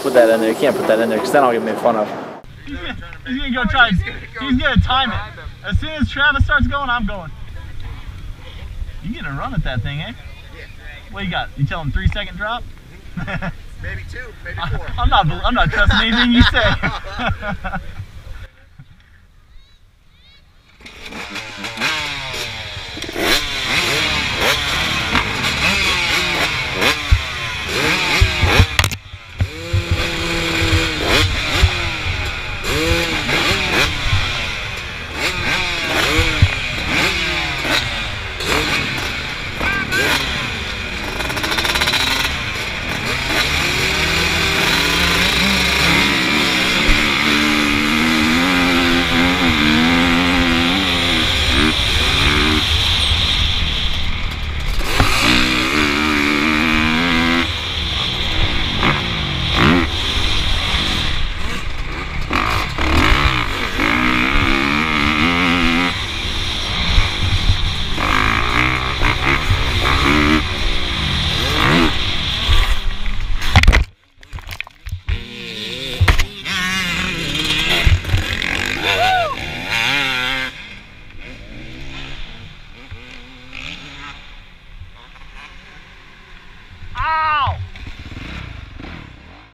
put that in there. You can't put that in there because then I'll get made fun of. He's gonna go try. He's gonna time it. As soon as Travis starts going, I'm going. You gonna run at that thing, eh? Yeah. What you got? You tell him 3-second drop? Maybe 2, maybe 4. I'm not trusting anything you say.